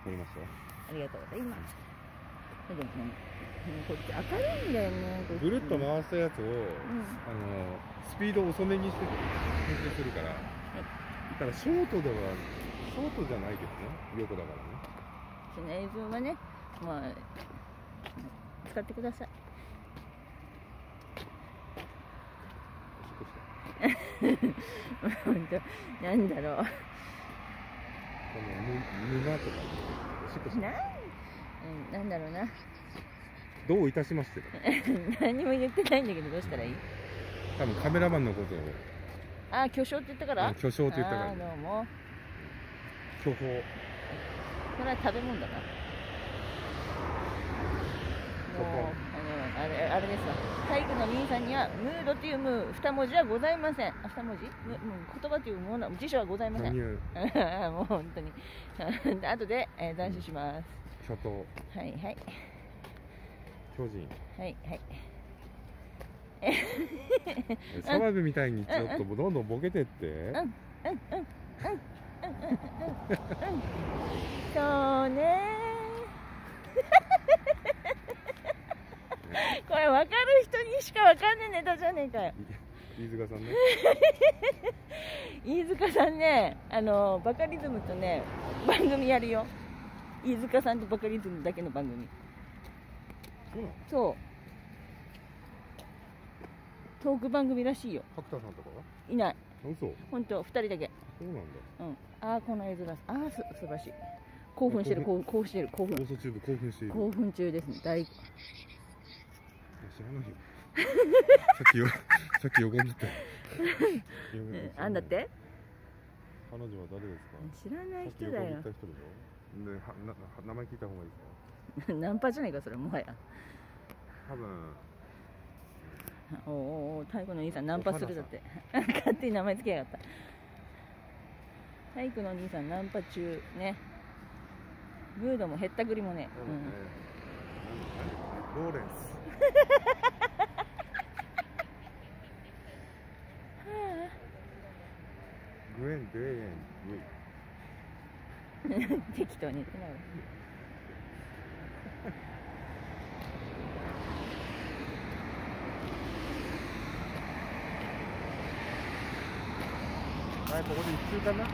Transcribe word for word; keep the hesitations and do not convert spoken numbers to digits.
乗りましたよ。 ありがとうございます。でもね、こっち明るいんだよね。 ぐるっと回したやつを、うん、あのスピードを遅めにして編成するから、はい、だからショートではショートじゃないけどね、横だからね。 その映像はね、まあ使ってください。本当なんだろう。この沼とかおしっこして。 なん、なんだろうな。 どういたしましてだ。 何も言ってないんだけどどうしたらいい？ 多分カメラマンのことを。 ああ、巨匠って言ったから？ 巨匠って言ったから。 ああ、どうも。 巨峰。 これは食べ物だな。もうあのあれあれですわ。体育の兄さんにはムードというムー二文字はございません。あ、二文字？む言葉というもの辞書はございません。もう本当に。後で、えー、断種します。 巨頭。 はいはい。 巨人。 はいはい。 澤部みたいにちょっとどんどんボケてって。うんうんうんうんうんうんそうね。これ分かる人にしか分かんないネタじゃねえかよ。 飯塚さんね。 飯塚さんね、あのバカリズムとね番組やるよ。飯塚さんとバカリズムだけの番組。 そうなの？ そう。トーク番組らしいよ。 角田さんとかはいない。 嘘？ 本当二人だけ。 そうなんだ。 うん。ああこの絵面、ああす素晴らしい。興奮してる興奮興奮してる興奮。 放送中で興奮している。 興奮中ですね。大。 知らないよ。さっきよさっき横にいた。 あんだって？ 彼女は誰ですか？ 知らない人だよ。 さっき横にいた人でしょ？で、はな名前聞いた方がいいですか？ ナンパじゃないかそれもはや。 多分。 おおお、太鼓の兄さんナンパするだって。勝手に名前つけやがった。太鼓の兄さんナンパ中ね。ムードもへったくりもね。 うん、ローレンス。グエンデーエンウィ。適当に言ってないわ。 はい、ここで一周かな。